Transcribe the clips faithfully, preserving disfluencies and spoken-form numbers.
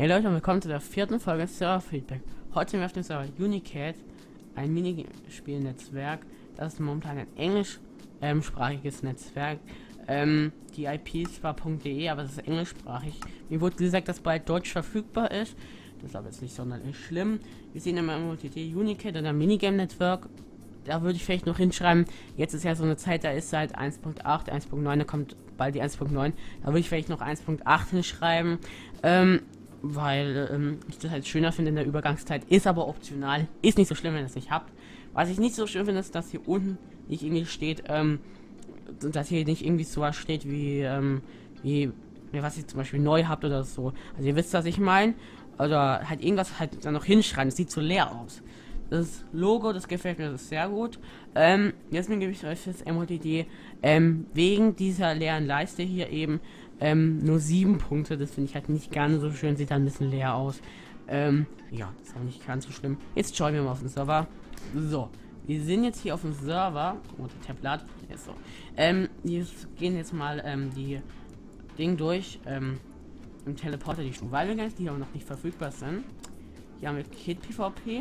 Hey Leute und willkommen zu der vierten Folge Server Feedback. Heute sind wir auf dem Server Unicat, ein Minispielnetzwerk. Das ist momentan ein englischsprachiges ähm, Netzwerk. Ähm, die I P ist zwar .de, aber es ist englischsprachig. Mir wurde gesagt, dass bald Deutsch verfügbar ist. Das ist aber jetzt nicht sonderlich schlimm. Wir sehen immer im O T T Unicat oder Minigame Network. Da würde ich vielleicht noch hinschreiben, jetzt ist ja so eine Zeit, da ist halt eins Punkt acht, eins Punkt neun, da kommt bald die eins Punkt neun. Da würde ich vielleicht noch eins Punkt acht hinschreiben. Ähm, weil ähm, ich das halt schöner finde in der Übergangszeit, ist aber optional, ist nicht so schlimm, wenn ihr es nicht habt. Was ich nicht so schön finde, ist, dass hier unten nicht irgendwie steht, ähm, dass hier nicht irgendwie so was steht wie, ähm, wie, wie, was ihr zum Beispiel neu habt oder so. Also ihr wisst, was ich meine, oder halt irgendwas halt dann noch hinschreiben, es sieht so leer aus. Das Logo, das gefällt mir, das ist sehr gut. Ähm, deswegen gebe ich euch fürs M O T D ähm, wegen dieser leeren Leiste hier eben ähm, nur sieben Punkte. Das finde ich halt nicht ganz so schön, sieht dann ein bisschen leer aus. Ähm, ja, das ist auch nicht ganz so schlimm. Jetzt schauen wir mal auf den Server. So, wir sind jetzt hier auf dem Server. Oh, der Tablet ist so. Ähm, wir gehen jetzt mal ähm, die Ding durch. Ähm, im Teleporter die Survival Games, die aber noch nicht verfügbar sind. Hier haben wir Kit PvP.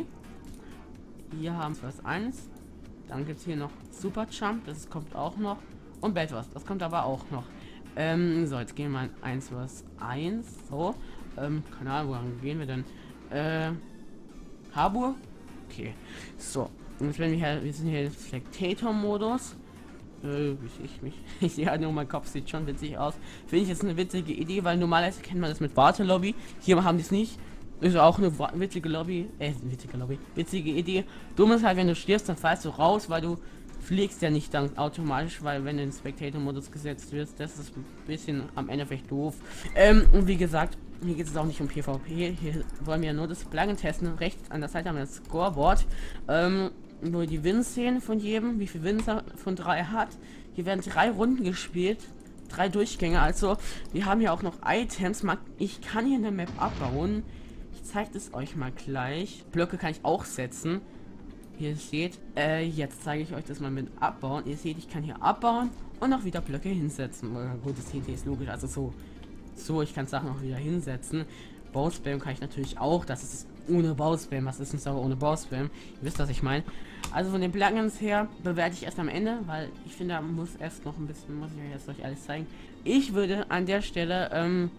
Hier haben wir das eins. Dann gibt es hier noch Super Jump, das kommt auch noch. Und Bedwars, das kommt aber auch noch. Ähm, so, jetzt gehen wir mal eins vs eins. So, ähm, keine Ahnung, woran gehen wir denn? Äh, Harbour? Okay. So, und jetzt werden wir hier, wir sind hier im Spectator-Modus. Äh, ich mich. Ich sehe halt nur, mein Kopf sieht schon witzig aus. Finde ich jetzt eine witzige Idee, weil normalerweise kennt man das mit Wartelobby. Hier haben die es nicht. Ist auch eine witzige Lobby, äh, witzige Lobby, witzige Idee. Dumm ist halt, wenn du stirbst, dann fallst du raus, weil du fliegst ja nicht dann automatisch, weil wenn du in Spectator-Modus gesetzt wirst, das ist ein bisschen am Ende vielleicht doof. Ähm, und wie gesagt, hier geht es auch nicht um PvP, hier wollen wir nur das Plugin testen. Rechts an der Seite haben wir das Scoreboard, ähm, wo die Wins sehen von jedem, wie viel Wins er von drei hat. Hier werden drei Runden gespielt, drei Durchgänge, also wir haben hier auch noch Items. Ich kann hier eine Map abbauen. Zeigt es euch mal gleich. Blöcke kann ich auch setzen. Ihr seht, äh, jetzt zeige ich euch das mal mit abbauen. Ihr seht, ich kann hier abbauen und auch wieder Blöcke hinsetzen. Gut, das T T ist logisch, also so, so, ich kann Sachen auch wieder hinsetzen. Bauspam kann ich natürlich auch. Das ist ohne Bauspam. Was ist ein Server ohne Bauspam? Ihr wisst, was ich meine. Also von den Plugins her bewerte ich erst am Ende, weil ich finde, da muss erst noch ein bisschen, muss ich euch jetzt euch alles zeigen. Ich würde an der Stelle, ähm,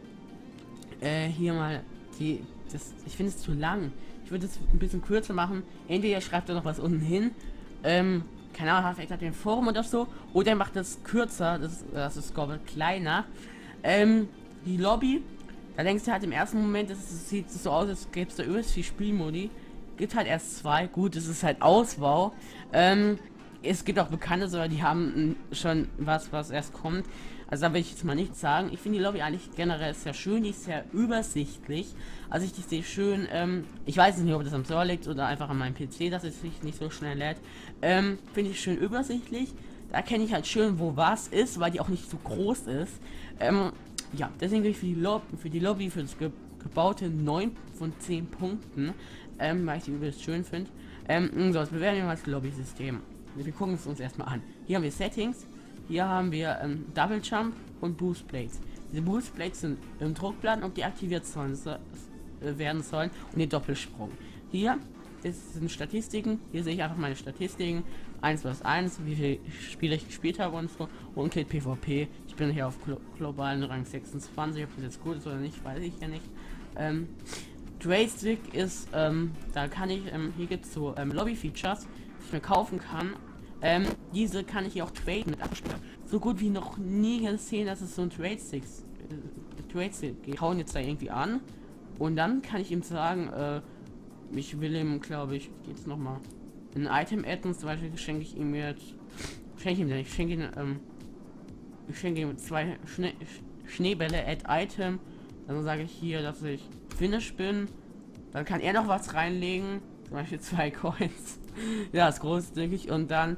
äh, hier mal die Das, ich finde es zu lang. Ich würde es ein bisschen kürzer machen. Entweder schreibt er noch was unten hin. Ähm, keine Ahnung, vielleicht hat er ein Forum oder so. Oder er macht das kürzer. Das, das ist, glaube ich, kleiner. Ähm, die Lobby. Da denkst du halt im ersten Moment, das sieht so aus, als gäbe es da übelst viel Spielmodi. Gibt halt erst zwei. Gut, es ist halt Ausbau. Ähm, es gibt auch bekannte, aber die haben schon was, was erst kommt. Also da will ich jetzt mal nichts sagen. Ich finde die Lobby eigentlich generell sehr schön, die ist sehr übersichtlich. Also ich die sehe schön, ähm, ich weiß nicht, ob das am Server liegt oder einfach an meinem P C, dass es sich nicht so schnell lädt. Ähm, finde ich schön übersichtlich. Da kenne ich halt schön, wo was ist, weil die auch nicht so groß ist. Ähm, ja, deswegen gebe ich für die, Lob für die Lobby, für das ge gebaute neun von zehn Punkten, ähm, weil ich die übelst schön finde. Ähm, so, jetzt bewerten wir mal das Lobby-System. Wir gucken es uns erstmal an. Hier haben wir Settings. Hier haben wir ähm, Double Jump und Boost Blades. Diese Boost Blades sind im Druckplatten, ob die aktiviert sollen, so, äh, werden sollen, und den Doppelsprung. Hier das sind Statistiken. Hier sehe ich einfach meine Statistiken. eins vs eins, wie viele Spiele ich gespielt habe und so. Und Kit PvP. Ich bin hier auf glo globalen Rang sechsundzwanzig. Ob das jetzt gut ist oder nicht, weiß ich ja nicht. Ähm, Trade Stick ist, ähm, da kann ich, ähm, hier gibt es so ähm, Lobby-Features, die ich mir kaufen kann. Ähm, diese kann ich hier auch traden mit abspielen. So gut wie noch nie gesehen, dass es so ein Trade Stick äh, Trade Stick geht. Hauen jetzt da irgendwie an und dann kann ich ihm sagen, äh, ich will ihm, glaube ich, jetzt noch mal ein Item adden. Zum Beispiel schenke ich ihm jetzt, schenke ihm, ich schenke ihm, ähm, ich schenke ihm zwei Schne Schneebälle add Item. Dann sage ich hier, dass ich Finish bin. Dann kann er noch was reinlegen, zum Beispiel zwei Coins. Ja, ist groß, denke ich. Und dann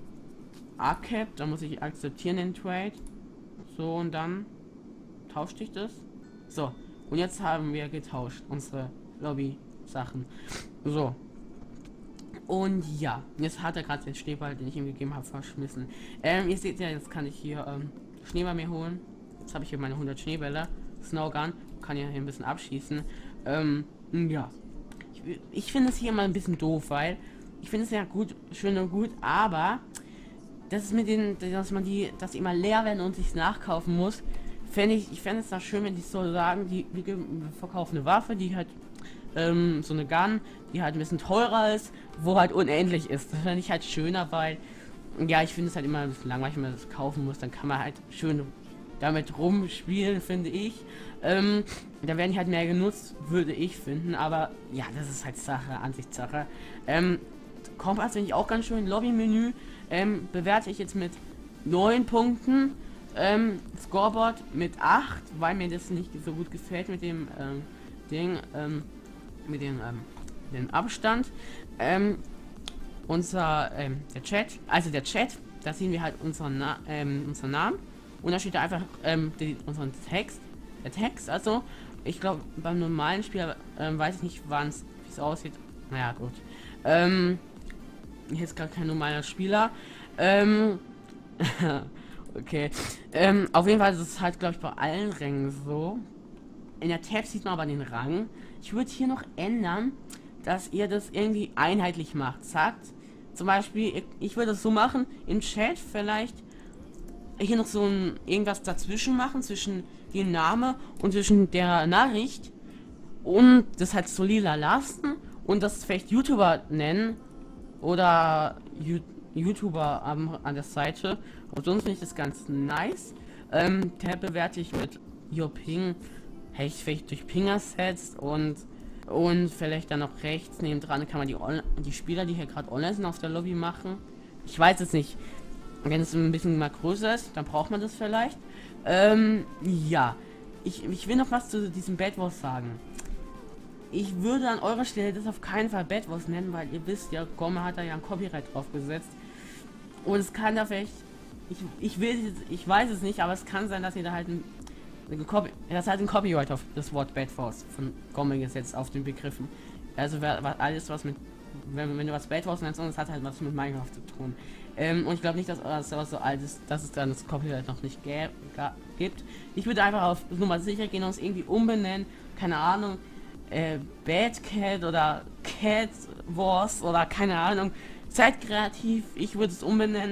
Arcap, da muss ich akzeptieren den Trade. So, und dann tauscht ich das. So, und jetzt haben wir getauscht, unsere Lobby-Sachen. So. Und ja, jetzt hat er gerade den Schneeball, den ich ihm gegeben habe, verschmissen. Ähm, ihr seht ja, jetzt kann ich hier ähm, Schneeball mir holen. Jetzt habe ich hier meine hundert Schneebälle. Snowgun. Kann ja hier ein bisschen abschießen. Ähm, ja. Ich, ich finde es hier immer ein bisschen doof, weil ich finde es ja gut, schön und gut, aber das ist mit den, dass man die, dass die immer leer werden und sich nachkaufen muss, fände ich, ich fände es da schön, wenn die so sagen, die, wir verkaufen eine Waffe, die halt, ähm, so eine Gun, die halt ein bisschen teurer ist, wo halt unendlich ist. Das fände ich halt schöner, weil, ja, ich finde es halt immer ein bisschen langweilig, wenn man das kaufen muss, dann kann man halt schön damit rumspielen, finde ich. Ähm, da werden die halt mehr genutzt, würde ich finden, aber ja, das ist halt Sache, Ansichtssache. Ähm, Kompass finde ich auch ganz schön. Lobby-Menü ähm, bewerte ich jetzt mit neun Punkten. Ähm, Scoreboard mit acht, weil mir das nicht so gut gefällt mit dem ähm, Ding, ähm, mit dem, ähm, dem Abstand. Ähm, unser, ähm, der Chat, also der Chat, da sehen wir halt unseren, Na ähm, unseren Namen und da steht da einfach ähm, die, unseren Text, der Text, also ich glaube beim normalen Spieler ähm, weiß ich nicht, wann es, wie es aussieht. Naja, gut. Ähm, hier ist gerade kein normaler Spieler. Ähm, okay. Ähm, auf jeden Fall ist es halt, glaube ich, bei allen Rängen so. In der Tab sieht man aber den Rang. Ich würde hier noch ändern, dass ihr das irgendwie einheitlich macht. Sagt zum Beispiel, ich würde es so machen, im Chat vielleicht hier noch so ein irgendwas dazwischen machen, zwischen dem Name und zwischen der Nachricht. Und das halt so lila lassen und das vielleicht YouTuber nennen. Oder You YouTuber am, an der Seite. Und sonst finde ich das ganz nice. Ähm, Tab bewerte ich mit Your Ping. Hätte ich vielleicht durch Ping ersetzt und und vielleicht dann noch rechts neben dran kann man die die Spieler, die hier gerade online sind, auf der Lobby machen. Ich weiß es nicht. Wenn es ein bisschen mal größer ist, dann braucht man das vielleicht. Ähm, ja. Ich, ich will noch was zu diesem Bad Wars sagen. Ich würde an eurer Stelle das auf keinen Fall Bad Wars nennen, weil ihr wisst ja, Gomme hat da ja ein Copyright drauf gesetzt. Und es kann da vielleicht, ich, ich will, ich weiß es nicht, aber es kann sein, dass ihr da halt ein, ein Copy, das halt ein Copyright auf das Wort Bad Wars von Gomme gesetzt auf den Begriffen. Also alles was mit, wenn, wenn du was Bad Wars nennst, und es hat halt was mit Minecraft zu tun. Ähm, und ich glaube nicht, dass das was so alt ist, dass es dann das Copyright noch nicht gibt. Ich würde einfach auf Nummer sicher gehen und es irgendwie umbenennen, keine Ahnung. Äh, Bad Cat oder Cat Wars oder keine Ahnung. Seid kreativ, ich würde es umbenennen.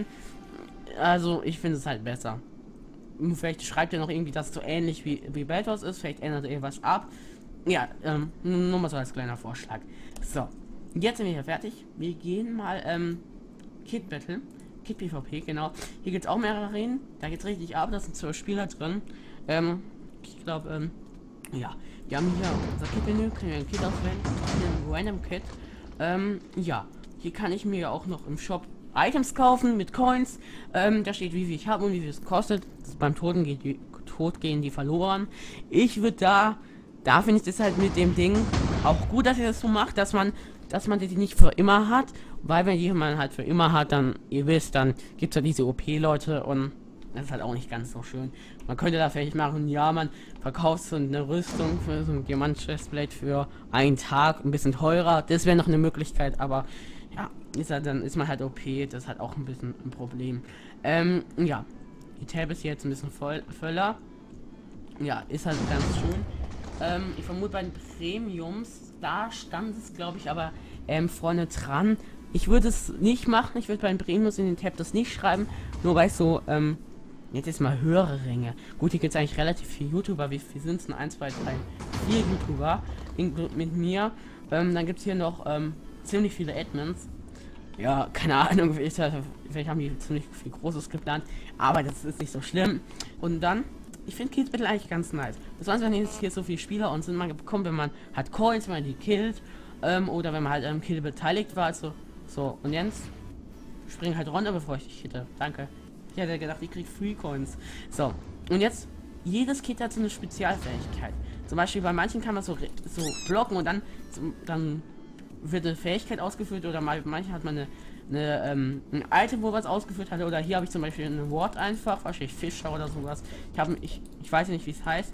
Also ich finde es halt besser. Vielleicht schreibt ihr noch irgendwie, dass es so ähnlich wie, wie Bad Wars ist, vielleicht ändert ihr was ab. Ja, ähm, nur mal so als kleiner Vorschlag. So, jetzt sind wir hier fertig. Wir gehen mal, ähm, Kit Battle. Kit PvP, genau. Hier gibt es auch mehrere Arenen. Da geht es richtig ab, da sind zwölf Spieler drin. Ähm, ich glaube, ähm, ja. Wir haben hier unser Kit-Menü, können wir ein Kit auswählen, ein Random Kit. Ähm, ja, hier kann ich mir auch noch im Shop Items kaufen mit Coins. Ähm, da steht, wie viel ich habe und wie viel es kostet. Das beim Toten geht die, Tod gehen die verloren. Ich würde da, da finde ich das halt mit dem Ding auch gut, dass ihr das so macht, dass man, dass man die nicht für immer hat. Weil wenn jemand halt für immer hat, dann, ihr wisst, dann gibt es ja diese O P-Leute und das ist halt auch nicht ganz so schön. Man könnte da vielleicht machen, ja, man verkauft so eine Rüstung für so ein Diamant Chestplate für einen Tag, ein bisschen teurer. Das wäre noch eine Möglichkeit, aber ja, ist halt, dann ist man halt O P, das ist halt auch ein bisschen ein Problem. Ähm, ja, die Tab ist jetzt ein bisschen voll, voller. Ja, ist halt ganz schön. Ähm, ich vermute bei den Premiums, da stand es, glaube ich, aber ähm, vorne dran. Ich würde es nicht machen, ich würde bei den Premiums in den Tab das nicht schreiben, nur weil es so, ähm, jetzt ist mal höhere Ränge. Gut, hier gibt es eigentlich relativ viele YouTuber. Wie viel sind es denn? eins, zwei, drei, vier YouTuber mit mir. Ähm, dann gibt es hier noch ähm, ziemlich viele Admins. Ja, keine Ahnung, vielleicht, vielleicht haben die ziemlich viel Großes geplant. Aber das ist nicht so schlimm. Und dann, ich finde Kill Battle eigentlich ganz nice. Besonders wenn jetzt hier so viele Spieler und sind, man bekommt, wenn man hat Coins, wenn man die killt. Ähm, oder wenn man halt am Kill beteiligt war. Also, so, und jetzt spring halt runter, bevor ich dich hitte. Danke. Ich hätte gedacht, ich krieg Free Coins. So, und jetzt, jedes Kit hat so eine Spezialfähigkeit. Zum Beispiel bei manchen kann man so, so blocken und dann, so, dann wird eine Fähigkeit ausgeführt oder mal, manche hat man eine, eine ähm, ein Item, wo was ausgeführt hatte. Oder hier habe ich zum Beispiel ein Wort einfach, wahrscheinlich Fischer oder sowas. Ich habe, ich, ich weiß nicht, wie es heißt.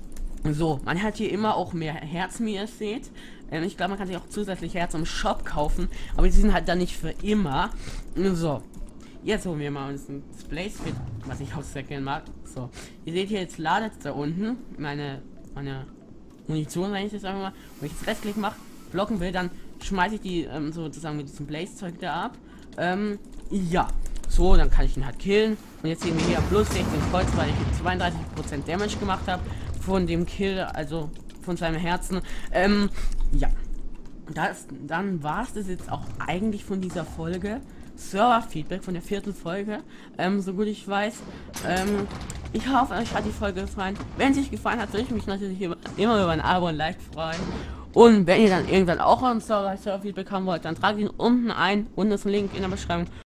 So, man hat hier immer auch mehr Herzen, wie ihr es seht. Ähm, ich glaube, man kann sich auch zusätzlich Herzen im Shop kaufen, aber die sind halt dann nicht für immer. So. Jetzt holen wir mal uns ein Display-Fit, was ich auch sehr gerne mag. So, ihr seht hier, jetzt ladet da unten meine meine Munition, wenn ich das einfach mal, wenn ich jetzt Rechtsklick mache, blocken will, dann schmeiße ich die ähm, sozusagen mit diesem Blaze-Zeug da ab. Ähm, ja. So, dann kann ich ihn halt killen. Und jetzt sehen wir hier plus sechzehn Kreuz, weil ich zweiunddreißig Prozent Damage gemacht habe von dem Kill, also von seinem Herzen. Ähm, ja. Das, dann war es das jetzt auch eigentlich von dieser Folge. Server-Feedback von der vierten Folge, ähm, so gut ich weiß. Ähm, ich hoffe, euch hat die Folge gefallen. Wenn sie euch gefallen hat, würde ich mich natürlich immer, immer über ein Abo und Like freuen. Und wenn ihr dann irgendwann auch ein Server-Feedback haben wollt, dann tragt ihn unten ein. Unten ist ein Link in der Beschreibung.